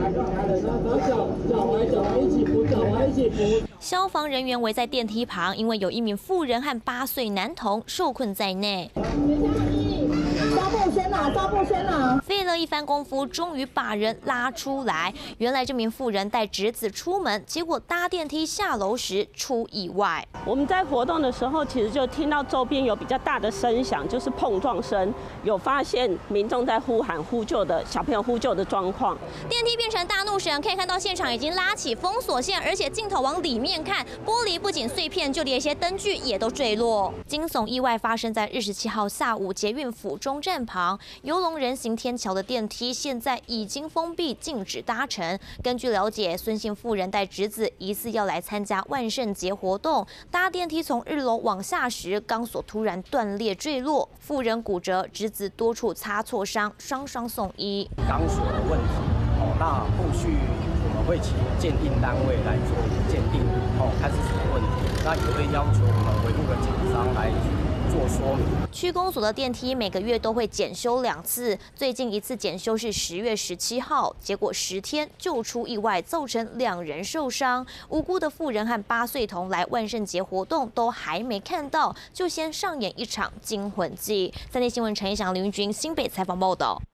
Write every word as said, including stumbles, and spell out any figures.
消防人员围在电梯旁，因为有一名妇人和八岁男童受困在内。 纱布先拿，纱布先拿。 费了一番功夫，终于把人拉出来。原来这名妇人带侄子出门，结果搭电梯下楼时出意外。 我们在活动的时候，其实就听到周边有比较大的声响，就是碰撞声，有发现民众在呼喊呼救的小朋友呼救的状况。 电梯变成大怒神，可以看到现场已经拉起封锁线，而且镜头往里面看，玻璃不仅碎片，就连一些灯具也都坠落。惊悚意外发生在二十七号下午捷运府中站旁，游龙人行天桥的电梯现在已经封闭，禁止搭乘。根据了解，孙姓妇人带侄子疑似要来参加万圣节活动，搭电梯从日楼往下时，钢索突然断裂坠落，妇人骨折，侄子多处擦挫伤，双双送医。 钢索的问题，哦，那后续我们会请鉴定单位来做鉴定，哦，看是什么问题，那也会要求我们维护的厂商来做说明。 区公所的电梯每个月都会检修两次，最近一次检修是十月十七号，结果十天就出意外，造成两人受伤。无辜的妇人和八岁童来万圣节活动都还没看到，就先上演一场惊魂记。三立新闻陈一翔、林云君新北采访报道。